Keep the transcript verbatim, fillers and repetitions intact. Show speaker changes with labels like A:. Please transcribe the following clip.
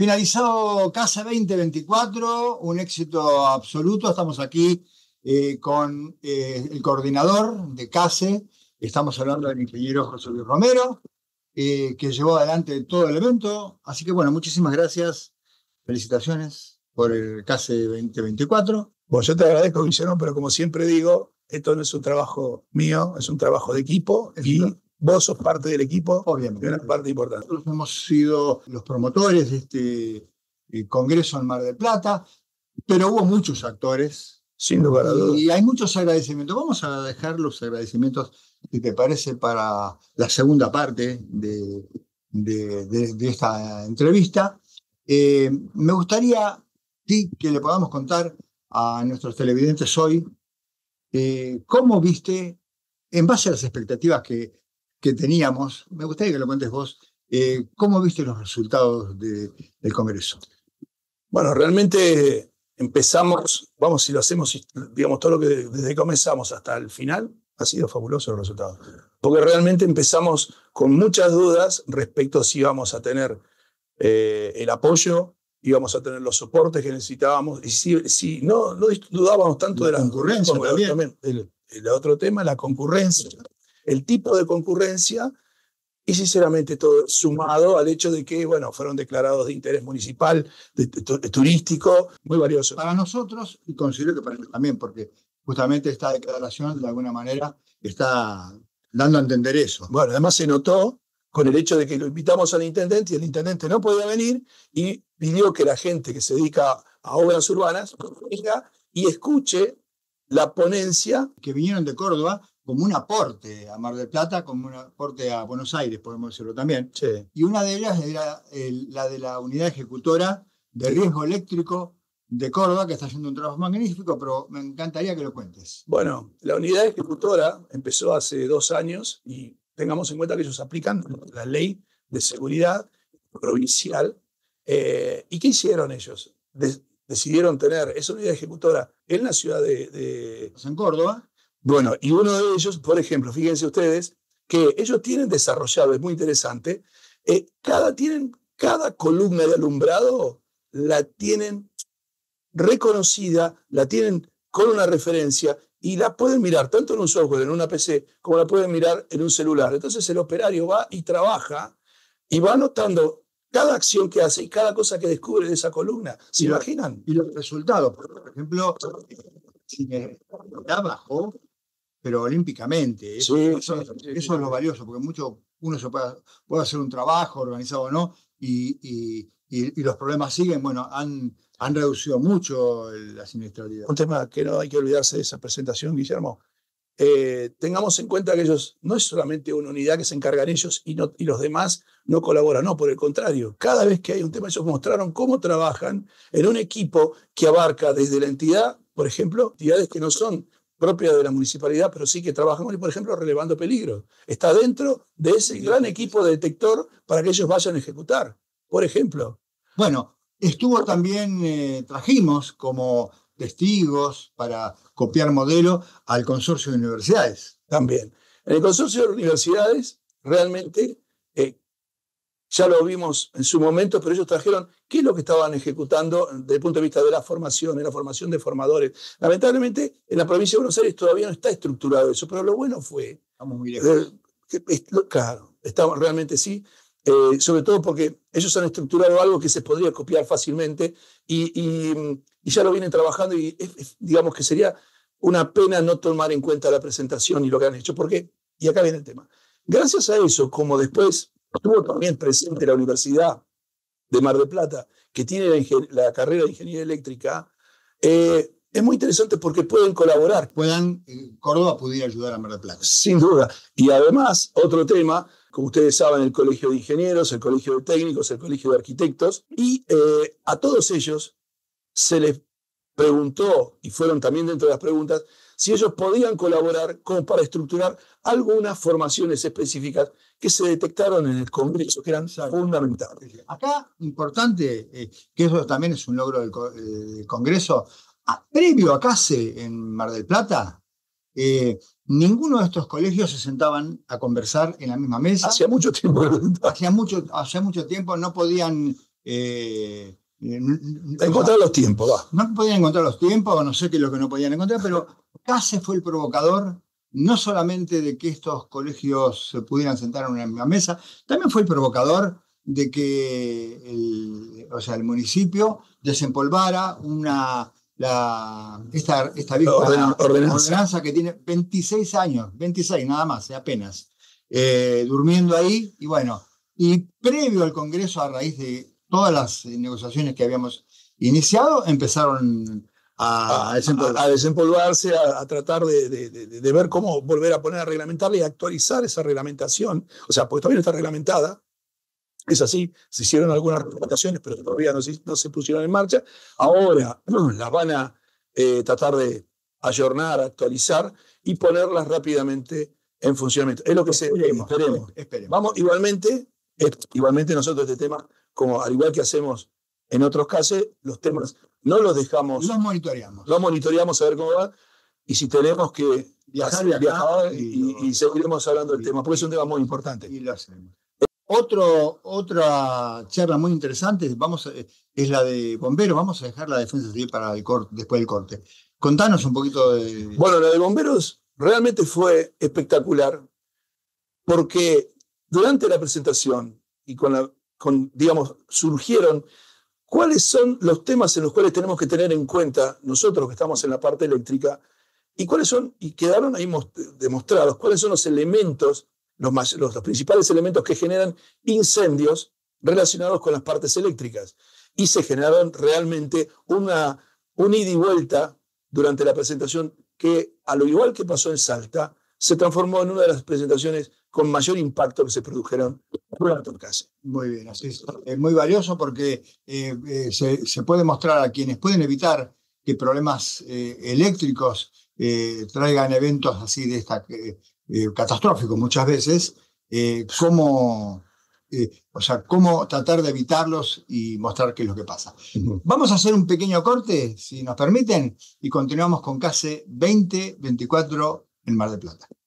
A: Finalizado CASE veinte veinticuatro, un éxito absoluto. Estamos aquí eh, con eh, el coordinador de CASE. Estamos hablando del ingeniero José Luis Romero, eh, que llevó adelante todo el evento. Así que, bueno, muchísimas gracias. Felicitaciones por el CASE veinte veinticuatro.
B: Bueno, yo te agradezco, Guillermo, pero como siempre digo, esto no es un trabajo mío, es un trabajo de equipo. Es y claro. Vos sos parte del equipo, obviamente, una parte importante.
A: Nosotros hemos sido los promotores de este eh, congreso en Mar del Plata, pero hubo muchos actores.
B: Sin lugar a dudas.
A: Y hay muchos agradecimientos. Vamos a dejar los agradecimientos, si te parece, para la segunda parte de, de, de, de esta entrevista. Eh, me gustaría sí, que le podamos contar a nuestros televidentes hoy eh, cómo viste, en base a las expectativas que que teníamos, me gustaría que lo cuentes vos, eh, ¿cómo viste los resultados de, del Congreso?
B: Bueno, realmente empezamos, vamos, si lo hacemos, digamos, todo lo que desde que comenzamos hasta el final, ha sido fabuloso el resultado. Porque realmente empezamos con muchas dudas respecto a si íbamos a tener eh, el apoyo, íbamos a tener los soportes que necesitábamos, y si, si no, no dudábamos tanto
A: la
B: de la
A: concurrencia.
B: Bueno, también. también el, el otro tema, la concurrencia. El tipo de concurrencia y sinceramente todo sumado al hecho de que, bueno, fueron declarados de interés municipal, de, de, de turístico, muy valioso.
A: Para nosotros, y considero que para ellos también, porque justamente esta declaración de alguna manera está dando a entender eso.
B: Bueno, además se notó con el hecho de que lo invitamos al intendente y el intendente no podía venir y pidió que la gente que se dedica a obras urbanas venga y escuche la ponencia.
A: Que vinieron de Córdoba como un aporte a Mar del Plata, como un aporte a Buenos Aires, podemos decirlo también.
B: Sí.
A: Y una de ellas era el, la de la unidad ejecutora de riesgo eléctrico de Córdoba, que está haciendo un trabajo magnífico, pero me encantaría que lo cuentes.
B: Bueno, la unidad ejecutora empezó hace dos años y tengamos en cuenta que ellos aplican la ley de seguridad provincial. Eh, ¿Y qué hicieron ellos? De, decidieron tener esa unidad ejecutora en la ciudad de... de
A: en Córdoba.
B: Bueno, y uno de ellos, por ejemplo, fíjense ustedes, que ellos tienen desarrollado, es muy interesante, eh, cada, tienen, cada columna de alumbrado la tienen reconocida, la tienen con una referencia y la pueden mirar tanto en un software, en una P C, como la pueden mirar en un celular. Entonces el operario va y trabaja y va anotando cada acción que hace y cada cosa que descubre de esa columna. ¿Se
A: y
B: imaginan?
A: Lo, y los resultados, por ejemplo, si me da bajo, pero olímpicamente. Eso,
B: sí,
A: eso,
B: sí, sí,
A: eso
B: sí.
A: es lo valioso, porque mucho uno se puede, puede hacer un trabajo organizado o no, y, y, y, y los problemas siguen. Bueno, han, han reducido mucho la siniestralidad.
B: Un tema que no hay que olvidarse de esa presentación, Guillermo. Eh, tengamos en cuenta que ellos no es solamente una unidad que se encargan ellos y, no, y los demás no colaboran, no, por el contrario, cada vez que hay un tema ellos mostraron cómo trabajan en un equipo que abarca desde la entidad, por ejemplo, entidades que no son propias de la municipalidad, pero sí que trabajan, por ejemplo, relevando peligro. Está dentro de ese gran equipo de detector para que ellos vayan a ejecutar, por ejemplo.
A: Bueno, estuvo también, eh, trajimos como testigos para copiar modelo al consorcio de universidades.
B: También. En el consorcio de universidades, realmente, eh, ya lo vimos en su momento, pero ellos trajeron qué es lo que estaban ejecutando desde el punto de vista de la formación, de la formación de formadores. Lamentablemente, en la provincia de Buenos Aires todavía no está estructurado eso, pero lo bueno fue...
A: Estamos muy lejos.
B: Eh, que, claro, estamos, realmente sí, eh, sobre todo porque ellos han estructurado algo que se podría copiar fácilmente y, y, y ya lo vienen trabajando y es, es, digamos que sería una pena no tomar en cuenta la presentación y lo que han hecho. ¿Por qué? Y acá viene el tema. Gracias a eso, como después... Estuvo también presente la Universidad de Mar del Plata, que tiene la, la carrera de Ingeniería Eléctrica. Eh, es muy interesante porque pueden colaborar.
A: Puedan, eh, Córdoba pudiera ayudar a Mar del Plata.
B: Sin duda. Y además, otro tema, como ustedes saben, el Colegio de Ingenieros, el Colegio de Técnicos, el Colegio de Arquitectos, y eh, a todos ellos se les preguntó, y fueron también dentro de las preguntas, si ellos podían colaborar como para estructurar algunas formaciones específicas que se detectaron en el Congreso, que eran
A: Exacto.
B: fundamentales.
A: Acá, importante, eh, que eso también es un logro del, eh, del Congreso, ah, previo a CASE en Mar del Plata, eh, ninguno de estos colegios se sentaban a conversar en la misma mesa.
B: Hacía mucho tiempo.
A: Hacía mucho, hacía mucho tiempo no podían Eh,
B: encontrar los tiempos, va.
A: No podían encontrar los tiempos, no sé qué es lo que no podían encontrar, pero Case fue el provocador, no solamente de que estos colegios se pudieran sentar en una mesa, también fue el provocador de que el, o sea, el municipio desempolvara una, la, esta, esta vieja
B: Orden, ordenanza.
A: ordenanza que tiene veintiséis años, veintiséis nada más, apenas, eh, durmiendo ahí, y bueno, y previo al Congreso, a raíz de todas las negociaciones que habíamos iniciado, empezaron a, a, desempolvar.
B: a, a desempolvarse, a, a tratar de, de, de, de ver cómo volver a poner a reglamentarla y actualizar esa reglamentación. O sea, porque todavía no está reglamentada. Es así, se hicieron algunas reglamentaciones, pero todavía no se, no se pusieron en marcha. Ahora las van a eh, tratar de ayornar, actualizar y ponerlas rápidamente en funcionamiento. Es lo que esperemos, se esperemos. esperemos. Vamos, igualmente, igualmente nosotros este tema, como al igual que hacemos en otros casos, los temas no los dejamos.
A: Los monitoreamos.
B: Los monitoreamos a ver cómo va. Y si tenemos que viajar, viajar, viajar y, y, y seguiremos hablando del y, tema, porque es un tema muy importante.
A: Y lo hacemos. Otro, otra charla muy interesante vamos a, es la de bomberos. Vamos a dejar la defensa civil para el corte, después del corte. Contanos un poquito de...
B: Bueno, la de bomberos realmente fue espectacular porque durante la presentación y con la, con, digamos, surgieron cuáles son los temas en los cuales tenemos que tener en cuenta nosotros que estamos en la parte eléctrica y cuáles son, y quedaron ahí demostrados, cuáles son los elementos Los, más, los, los principales elementos que generan incendios relacionados con las partes eléctricas. Y se generaron realmente una, un ida y vuelta durante la presentación que, a lo igual que pasó en Salta, se transformó en una de las presentaciones con mayor impacto que se produjeron durante el caso.
A: Muy bien, así es. Es muy valioso porque eh, eh, se, se puede mostrar a quienes pueden evitar que problemas eh, eléctricos eh, traigan eventos así de esta... Eh, Eh, catastrófico muchas veces, eh, cómo, eh, o sea, cómo tratar de evitarlos y mostrar qué es lo que pasa. Uh-huh. Vamos a hacer un pequeño corte, si nos permiten, y continuamos con Case veinte veinticuatro en Mar del Plata.